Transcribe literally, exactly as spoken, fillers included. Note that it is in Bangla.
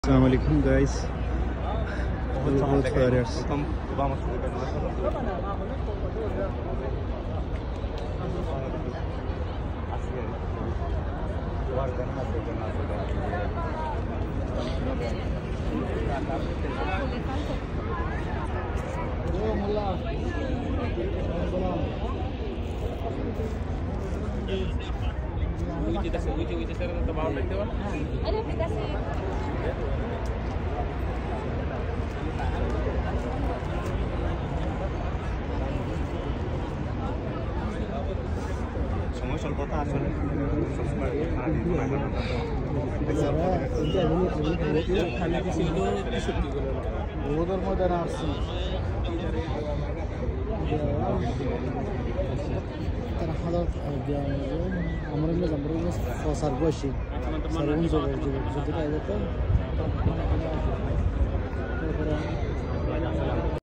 Assalamualaikum guys. Welcome Ada aplikasi. সময় স্বল্পতা আসলে সবসময় রোদের মধ্যে আসছি তারা হাজার আমরা আমরা সার বসি সার উনজো যদি